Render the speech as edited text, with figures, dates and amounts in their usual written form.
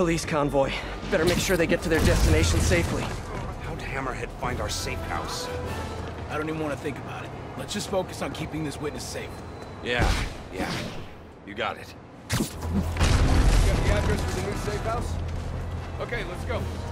police convoy. Better make sure they get to their destination safely. How'd Hammerhead find our safe house? I don't even want to think about it. Let's just focus on keeping this witness safe. Yeah. You got it. You got the address for the new safe house? Okay, let's go.